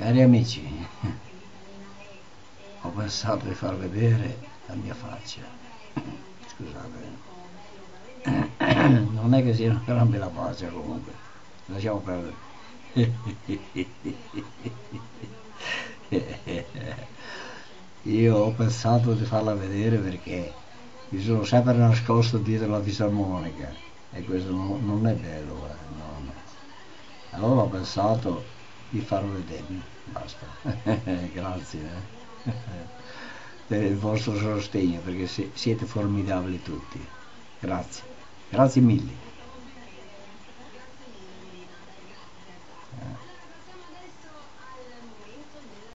Cari amici, ho pensato di far vedere la mia faccia. Scusate, non è che sia una gran bella faccia comunque, lasciamo perdere. Io ho pensato di farla vedere perché mi sono sempre nascosto dietro la fisarmonica e questo non è bello, no, no. Allora ho pensato di farlo vedere, basta. Grazie per il vostro sostegno perché siete formidabili tutti. Grazie, grazie mille.